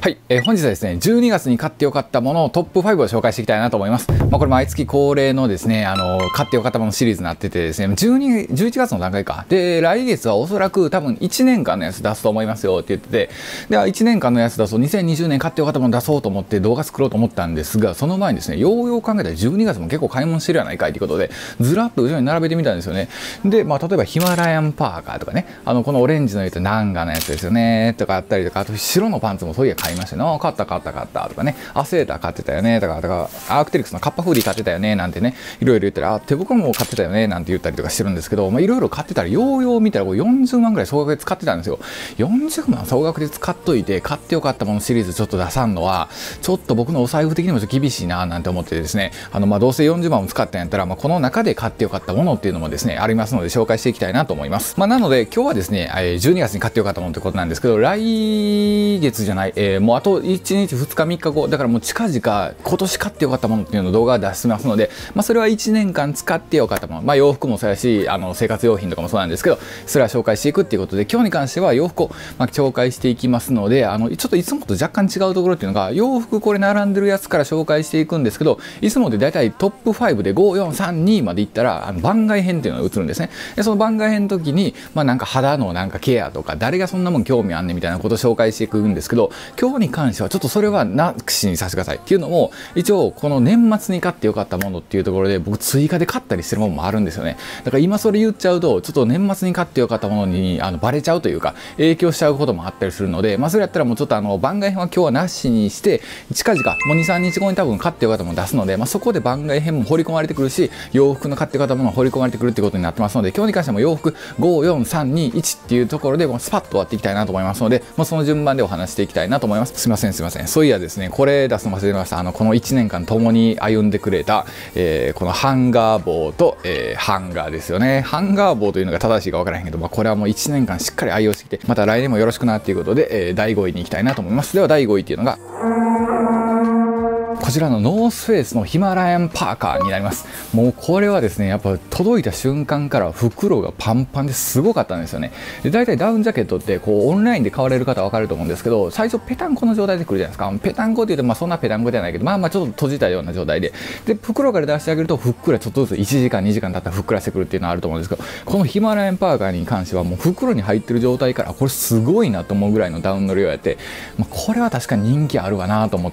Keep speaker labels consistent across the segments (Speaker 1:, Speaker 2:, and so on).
Speaker 1: はい、本日はですね、12月に買ってよかったものをトップ5を紹介していきたいなと思います。これ毎月恒例のですね、買ってよかったものシリーズになっててですね、11月の段階か。で、来月はおそらく多分1年間のやつ出すと思いますよって言ってて、では1年間のやつ出そう、2020年買ってよかったもの出そうと思って動画作ろうと思ったんですが、その前にですね、ようよう考えたら12月も結構買い物してるやないかいということで、ずらっと後ろに並べてみたんですよね。で、例えばヒマラヤンパーカーとかね、このオレンジの言うとナンガのやつですよね、とかあったりとか、あと白のパンツもそういや買いましたね。買ったとかね、アセーター買ってたよねとか、アークテリクスのカッパフーディ買ってたよねなんてね、いろいろ言ったら、手袋も買ってたよねなんて言ったりとかしてるんですけど、いろいろ買ってたら、ようよう見たら40万ぐらい総額で使ってたんですよ。40万総額で使っといて、買ってよかったものシリーズちょっと出さんのは、ちょっと僕のお財布的にもちょっと厳しいななんて思ってですね、どうせ40万も使ったんやったら、この中で買ってよかったものっていうのもですね、ありますので紹介していきたいなと思います。なので、今日はですね、12月に買ってよかったものということなんですけど、来月じゃない、もうあと1日2日3日後だからもう近々今年買ってよかったものっていうのを動画出しますので、それは1年間使ってよかったもの、洋服もそうやし生活用品とかもそうなんですけど、それは紹介していくっていうことで、今日に関しては洋服を紹介していきますので、ちょっといつもと若干違うところっていうのが、洋服これ並んでるやつから紹介していくんですけど、いつもで大体トップ5で5432までいったら番外編っていうのが映るんですね。でその番外編の時になんか肌のなんかケアとか、誰がそんなもん興味あんねんみたいなことを紹介していくんですけど、今日に関してはちょっとそれはなくしにさせてくださいっていうのも、一応この年末に買ってよかったものっていうところで僕追加で買ったりしてるものもあるんですよね。だから今それ言っちゃうと、ちょっと年末に買ってよかったものにバレちゃうというか影響しちゃうこともあったりするので、それやったらもうちょっと番外編は今日はなしにして、近々もう 2,3 日後に多分買ってよかったもの出すので、そこで番外編も掘り込まれてくるし、洋服の買ってよかったものも掘り込まれてくるっていうことになってますので、今日に関しても洋服54321っていうところでもうスパッと終わっていきたいなと思いますので、その順番でお話していきたいなと思います。すいません。そういやですね、これ出すの忘れてました。この1年間共に歩んでくれた、このハンガー帽と、ハンガーですよね。ハンガー帽というのが正しいか分からへんけど、これはもう1年間しっかり愛用してきて、また来年もよろしくなっていうことで、第5位に行きたいなと思います。では第5位っていうのがこちらのノースフェイスのヒマラヤンパーカーになります。もうこれはですね、やっぱ届いた瞬間から袋がパンパンですごかったんですよね。で大体ダウンジャケットってオンラインで買われる方は分かると思うんですけど、最初ペタンコの状態で来るじゃないですか。ペタンコって言うとそんなペタンコじゃないけど、ちょっと閉じたような状態で、袋から出してあげるとふっくらちょっとずつ1時間2時間経ったらふっくらしてくるっていうのはあると思うんですけど、このヒマラヤンパーカーに関してはもう袋に入ってる状態からこれすごいなと思うぐらいのダウンの量やって、これは確かに人気あるわなと思って、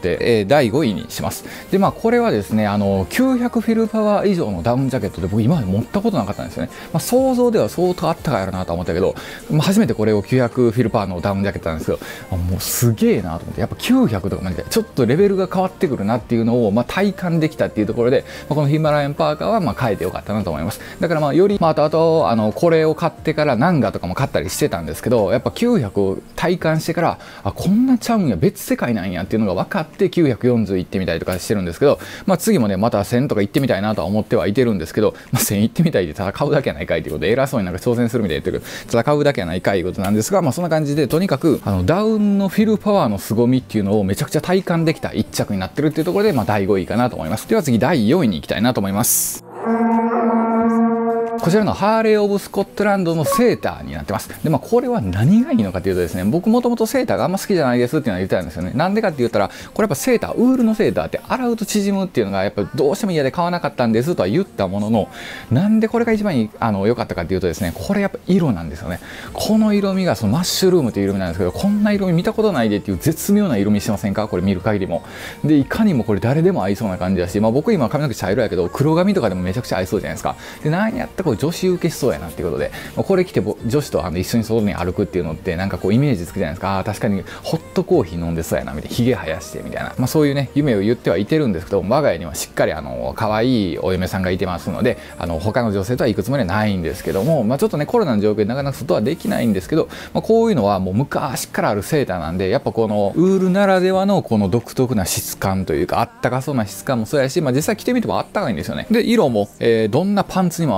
Speaker 1: 第5位にします。でこれはですね、900フィルパワー以上のダウンジャケットで僕今まで持ったことなかったんですよね。想像では相当あったかいやろなと思ったけど、初めてこれを900フィルパワーのダウンジャケットなんですけど、もうすげえなと思って、やっぱ900とかまでちょっとレベルが変わってくるなっていうのを体感できたっていうところで、このヒマラヤンパーカーは変えてよかったなと思います。だからよりあとこれを買ってからナンガとかも買ったりしてたんですけど、やっぱ900を体感してからこんなちゃうんや、別世界なんやっていうのが分かって940行ってみたりとかしてるんですけど、次もねまた1000とか行ってみたいなとは思ってはいてるんですけど、1000行ってみたいでただ買うだけやないかいということで、偉そうになんか挑戦するみたいに言ってるけど、ただ買うだけやないかいということなんですが、そんな感じでとにかくダウンのフィルパワーの凄みっていうのをめちゃくちゃ体感できた1着になってるっていうところで、第5位かなと思います。では次第4位に行きたいなと思います。こちらのハーレー・オブ・スコットランドのセーターになってます。で、これは何がいいのかというとですね、僕もともとセーターがあんま好きじゃないですっていうのは言ってたんですよね。なんでかって言ったら、これやっぱセーター、ウールのセーターって洗うと縮むっていうのがやっぱどうしても嫌で買わなかったんですとは言ったものの、なんでこれが一番良かったかっていうとですね、これやっぱ色なんですよね。この色味がマッシュルームという色味なんですけど、こんな色味見たことないでっていう絶妙な色味してませんか、これ見る限りも。で、いかにもこれ誰でも合いそうな感じだし、僕今髪の毛茶色やけど、黒髪とかでもめちゃくちゃ合いそうじゃないですか。で、なんやったらこれ女子受けしそうやなっていうことで、これ着て女子と一緒に外に歩くっていうのってなんかイメージつくじゃないですか。確かにホットコーヒー飲んでそうやなみたいな、ひげ生やしてみたいな、そういうね夢を言ってはいてるんですけど、我が家にはしっかり可愛いお嫁さんがいてますので、他の女性とは行くつもりはないんですけども、ちょっとねコロナの状況でなかなか外はできないんですけど、こういうのはもう昔からあるセーターなんで、やっぱこのウールならではのこの独特な質感というか、あったかそうな質感もそうやし、実際着てみてもあったかいんですよね。で、色も、どんなパンツにも合わせる、もう言う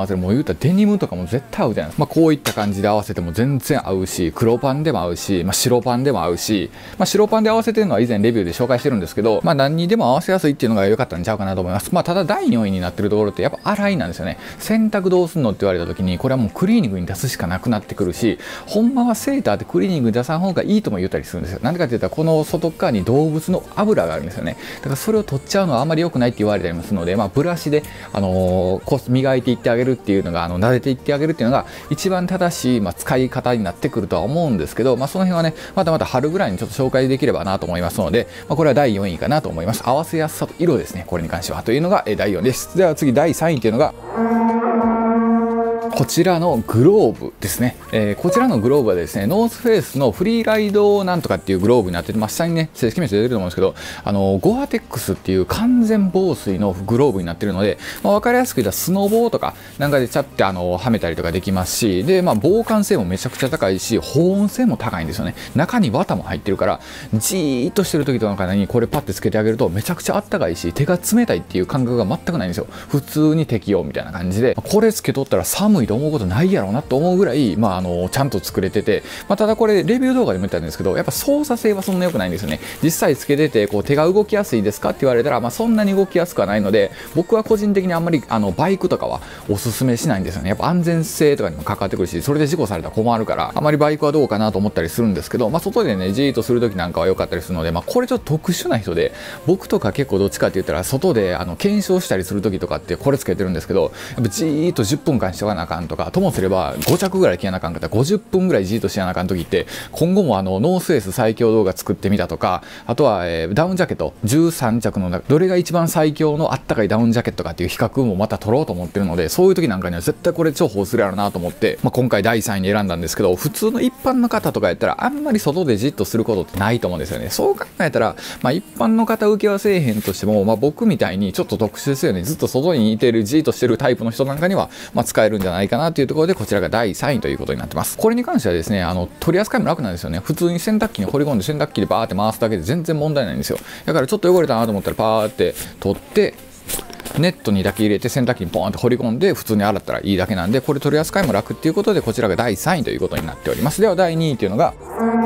Speaker 1: ったらデニムとかも絶対合うじゃないですか。こういった感じで合わせても全然合うし、黒パンでも合うし、白パンでも合うし、白パンで合わせてるのは以前レビューで紹介してるんですけど、何にでも合わせやすいっていうのが良かったんちゃうかなと思います。ただ第4位になってるところってやっぱ洗いなんですよね。洗濯どうすんのって言われた時に、これはもうクリーニングに出すしかなくなってくるし、ほんまはセーターってクリーニングに出さん方がいいとも言ったりするんですよ。なんでかって言ったら、この外側に動物の油があるんですよね。だからそれを取っちゃうのはあまり良くないって言われたりもするので、ブラシで、磨いていってあげるっていうのが、撫でていってあげるっていうのが一番正しい、使い方になってくるとは思うんですけど、その辺はね、また春ぐらいにちょっと紹介できればなと思いますので、これは第4位かなと思います。合わせやすさと色ですね。これに関してはというのが第4です。では次第3位というのが、こちらのグローブですね。こちらのグローブはですね、ノースフェイスのフリーライドなんとかっていうグローブになってて、下にね、正式名称出てると思うんですけど、ゴアテックスっていう完全防水のグローブになってるので、分かりやすく言ったらスノボーとかなんかでチャッてはめたりとかできますし、で、防寒性もめちゃくちゃ高いし、保温性も高いんですよね。中に綿も入ってるから、じーっとしてる時とかにこれパッてつけてあげるとめちゃくちゃあったかいし、手が冷たいっていう感覚が全くないんですよ。普通に適用みたいな感じで、これつけとったら寒いと思うことないやろうなと思うぐらい、ちゃんと作れてて、ただこれレビュー動画でも言ったんですけど、やっぱ操作性はそんな良くないんですよね。実際つけてて手が動きやすいですかって言われたら、そんなに動きやすくはないので、僕は個人的にあんまりバイクとかはおすすめしないんですよね。やっぱ安全性とかにも関わってくるし、それで事故されたら困るから、あまりバイクはどうかなと思ったりするんですけど、外でねじーっとする時なんかは良かったりするので、これちょっと特殊な人で、僕とか結構どっちかって言ったら外で検証したりする時とかってこれつけてるんですけど、やっぱじーっと10分間しとかなあかんとか、ともすれば5着ぐらい着やなあかんかったら50分ぐらいじーっとしやなあかん時って、今後もノースフェイス最強動画作ってみたとか、あとは、ダウンジャケット13着のどれが一番最強のあったかいダウンジャケットかっていう比較もまた取ろうと思ってるので、そういう時なんかには絶対これ重宝するやろなと思って、今回第3位に選んだんですけど、普通の一般の方とかやったらあんまり外でじっとすることってないと思うんですよね。そう考えたら、一般の方受けはせえへんとしても、僕みたいにちょっと特殊ですよね。ずっと外にいてるじっとしてるタイプの人なんかには、使えるんじゃないかなというところで、こちらが第3位ということになってます。これに関してはですね、取り扱いも楽なんですよね。普通に洗濯機に放り込んで洗濯機でバーって回すだけで全然問題ないんですよ。だからちょっと汚れたなと思ったらパーって取ってネットにだけ入れて洗濯機にポーンって放り込んで普通に洗ったらいいだけなんで、これ取り扱いも楽っていうことで、こちらが第3位ということになっております。では第2位というのが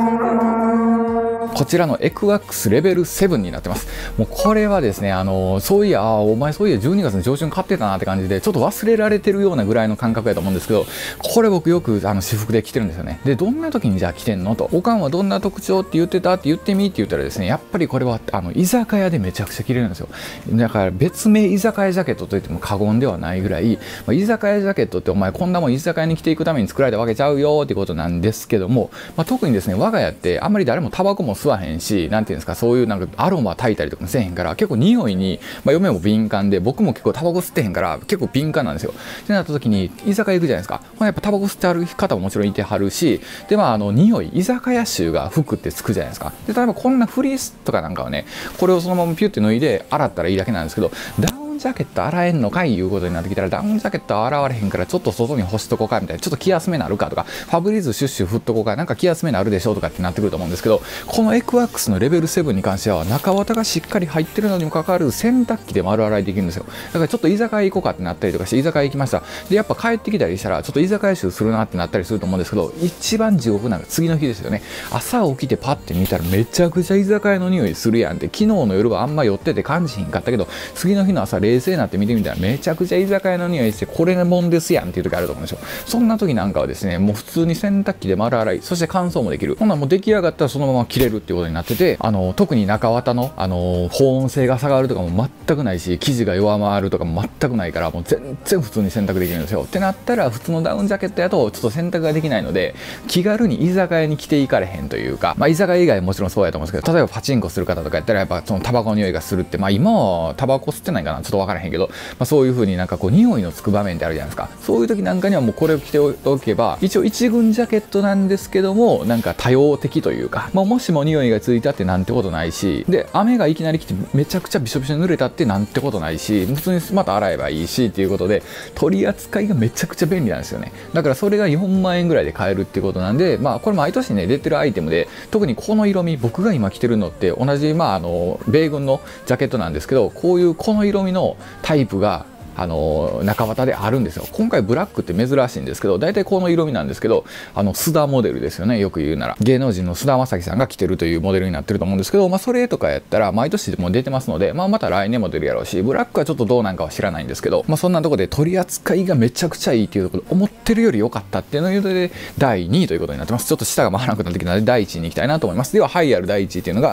Speaker 1: こちらのエクワックスレベル7になってます。もうこれはですね、そういや、お前そういや12月の上旬買ってたなって感じで、ちょっと忘れられてるようなぐらいの感覚やと思うんですけど、これ僕よく私服で着てるんですよね。で、どんな時にじゃあ着てんのと、おかんはどんな特徴って言ってたって言ってみって言ったらですね、やっぱりこれは居酒屋でめちゃくちゃ着れるんですよ。だから別名居酒屋ジャケットと言っても過言ではないぐらい、居酒屋ジャケットってお前こんなもん居酒屋に着ていくために作られたわけちゃうよってことなんですけども、特にですね、我が家ってあんまり誰もタバコも吸わへんし、なんていうんですか、そういうなんかアロマ焚いたりとかもせえへんから、結構匂いに、嫁も敏感で、僕も結構タバコ吸ってへんから結構敏感なんですよ。ってなった時に居酒屋行くじゃないですか。やっぱタバコ吸ってある方ももちろんいてはるし、で匂い、居酒屋臭が服ってつくじゃないですか。で例えばこんなフリースとかなんかはね、これをそのままピュッて脱いで洗ったらいいだけなんですけど、ダウンジャケット洗えんのかいいうことになってきたら、ダウンジャケット洗われへんからちょっと外に干しとこうかみたいな、ちょっと気休めなるかとか、ファブリーズシュッシュ振っとこうか、なんか気休めなるでしょうとかってなってくると思うんですけど、このエクワックスのレベル7に関しては中綿がしっかり入ってるのにもかかわらず洗濯機で丸洗いできるんですよ。だからちょっと居酒屋行こうかってなったりとかして、居酒屋行きました。でやっぱ帰ってきたりしたらちょっと居酒屋臭するなってなったりすると思うんですけど、一番地獄なのが次の日ですよね。朝起きてパッて見たらめちゃくちゃ居酒屋の匂いするやんって、昨日の夜はあんま寄ってて感じひんかったけど、次の日の朝冷静になって見てみたらめちゃくちゃ居酒屋の匂いして、これもんですやんっていう時あると思うんですよ。そんな時なんかはですね、もう普通に洗濯機で丸洗い、そして乾燥もできる。ほんならもう出来上がったらそのまま着れるっていうことになってて、特に中綿の保温性が下がるとかも全くないし、生地が弱まるとかも全くないから、もう全然普通に洗濯できるんですよ。ってなったら普通のダウンジャケットやとちょっと洗濯ができないので、気軽に居酒屋に着ていかれへんというか、居酒屋以外もちろんそうやと思うんですけど、例えばパチンコする方とかやったらやっぱそのタバコの匂いがするって、今はタバコ吸ってないかなちょっと分からへんけど、そういう風になんかこう匂いのつく場面ってあるじゃないですか。そういう時なんかにはもうこれを着ておけば、一応一軍ジャケットなんですけども、なんか多様的というか、もしも匂いがついたってなんてことないし、で雨がいきなり来てめちゃくちゃびしょびしょに濡れたってなんてことないし、普通にまた洗えばいいしっていうことで、取り扱いがめちゃくちゃ便利なんですよね。だからそれが4万円ぐらいで買えるっていうことなんで、これ毎年ね出てるアイテムで、特にこの色味、僕が今着てるのって同じ米軍のジャケットなんですけど、こういうこの色味のタイプが中綿であるんですよ。今回ブラックって珍しいんですけど、大体この色味なんですけど、須田モデルですよね、よく言うなら。芸能人の菅田将暉さんが着てるというモデルになってると思うんですけど、それとかやったら毎年も出てますので、また来年も出るやろうし、ブラックはちょっとどうなんかは知らないんですけど、そんなとこで取り扱いがめちゃくちゃいいっていうところで、思ってるより良かったっていうので、第2位ということになってます。ちょっと舌が回らなくなってきたので、第1位に行きたいなと思います。では、栄えある第1位っていうのが、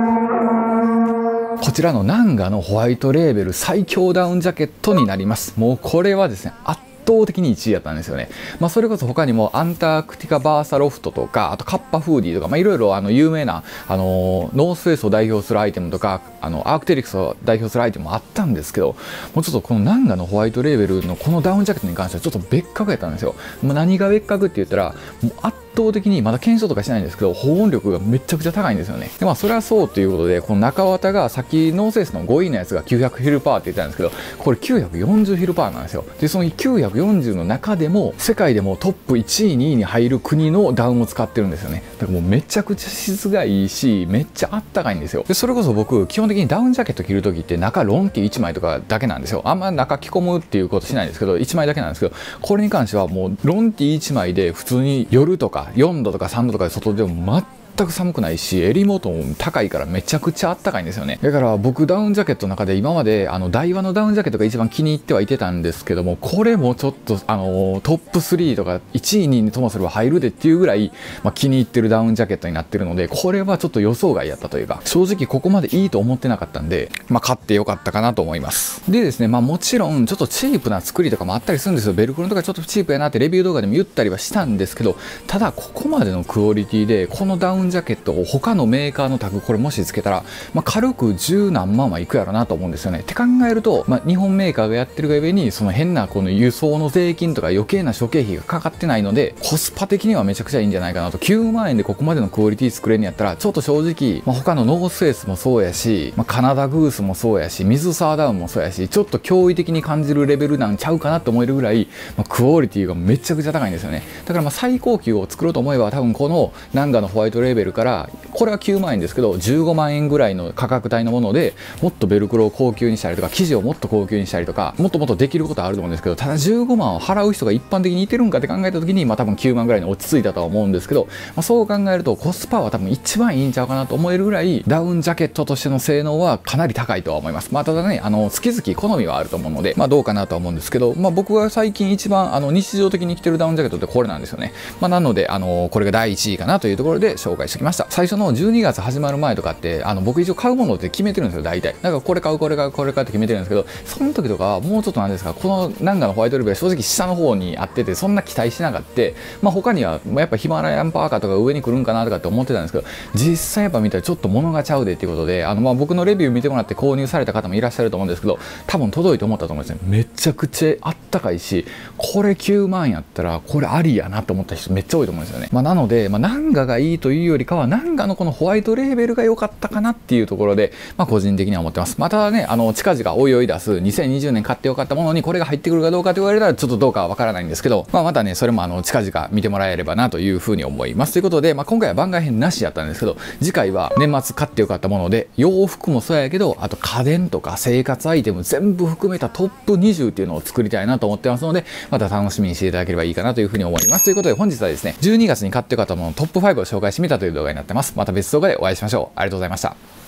Speaker 1: こちらのナンガのホワイトレーベル最強ダウンジャケットになります。もうこれはですね、圧倒的に1位やったんですよね。それこそ他にもアンタークティカバーサロフトとか、あとカッパフーディーとか、いろいろ有名なノースフェイスを代表するアイテムとか、アークテリクスを代表するアイテムもあったんですけど、もうちょっとこのナンガのホワイトレーベルのこのダウンジャケットに関してはちょっと別格やったんですよ。何が別格って言ったら、もう圧倒的にまだ検証とかしてないんですけど、保温力がめちゃくちゃ高いんですよね。でそれはそうということで、この中綿がさっきノースフェイスの5位のやつが900ヒルパーって言ったんですけど、これ940ヒルパーなんですよ。でその940の中でも世界でもトップ1位2位に入る国のダウンを使ってるんですよね。だからもうめちゃくちゃ質がいいし、めっちゃあったかいんですよ。でそれこそ僕基本的にダウンジャケット着る時って中ロンティ1枚とかだけなんですよ。あんま中着込むっていうことしないんですけど、1枚だけなんですけど、これに関してはもうロンティ1枚で普通に夜とか4度とか3度とかで外でも全く寒くないし、襟元も高いからめちゃくちゃあったかいんですよね。だから僕ダウンジャケットの中で今までダイワのダウンジャケットが一番気に入ってはいてたんですけども、これもちょっとトップ3とか1位2位にともすれば入るでっていうぐらい、気に入ってるダウンジャケットになってるので、これはちょっと予想外やったというか、正直ここまでいいと思ってなかったんで、買ってよかったかなと思います。でですね、もちろんちょっとチープな作りとかもあったりするんですよ。ベルクロとかちょっとチープやなってレビュー動画でも言ったりはしたんですけど、ただここまでのクオリティでこのダウンジャケットを他のメーカーのタグこれもしつけたら、軽く10何万はいくやろなと思うんですよね。って考えると、日本メーカーがやってるがゆえにその変なこの輸送の税金とか余計な諸経費がかかってないので、コスパ的にはめちゃくちゃいいんじゃないかなと。9万円でここまでのクオリティ作れるんやったら、ちょっと正直、他のノースフェイスもそうやし、カナダグースもそうやし、水沢ダウンもそうやし、ちょっと驚異的に感じるレベルなんちゃうかなと思えるぐらい、クオリティがめちゃくちゃ高いんですよね。だから最高級を作ろうと思えば、多分このナンガのホワイトレーベルから、これは9万円ですけど15万円ぐらいの価格帯のもので、もっとベルクロを高級にしたりとか、生地をもっと高級にしたりとか、もっともっとできることはあると思うんですけど、ただ15万を払う人が一般的にいてるんかって考えた時に、多分9万ぐらいに落ち着いたとは思うんですけど、そう考えるとコスパは多分一番いいんちゃうかなと思えるぐらい、ダウンジャケットとしての性能はかなり高いとは思います。ただね、月々好みはあると思うので、どうかなとは思うんですけど、僕が最近一番日常的に着てるダウンジャケットってこれなんですよね。なのでこれが第1位かなというところで紹介してきました。最初の12月始まる前とかって僕一応買うものって決めてるんですよ、大体。だからこれ買うこれ買うこれ買うって決めてるんですけど、その時とかはもうちょっとなんですか、このナンガのホワイトレベル正直下の方にあってて、そんな期待しなかった。他にはやっぱヒマラヤンパーカーとか上に来るんかなとかって思ってたんですけど、実際やっぱ見たらちょっと物がちゃうでっていうことで、僕のレビュー見てもらって購入された方もいらっしゃると思うんですけど、多分届いて思ったと思うんですね。めちゃくちゃあったかいし、これ9万やったらこれありやなと思った人めっちゃ多いと思うんですよね。なので、ナンガがいいというよりかは、ナンガのこのホワイトレーベルが良かったかなっていうところで、個人的には思ってます。ただね、近々おいおい出す2020年買ってよかったものにこれが入ってくるかどうかと言われたらちょっとどうかはわからないんですけど、またね、それも近々見てもらえればなというふうに思います。ということで、今回は番外編なしやったんですけど、次回は年末買ってよかったもので、洋服もそうやけど、あと家電とか生活アイテム全部含めたトップ20っていうのを作りたいなと思ってますので、また楽しみにしていただければいいかなというふうに思います。ということで、本日はですね、12月に買ってよかったものトップ5を紹介してみたという動画になってます。また別動画でお会いしましょう。ありがとうございました。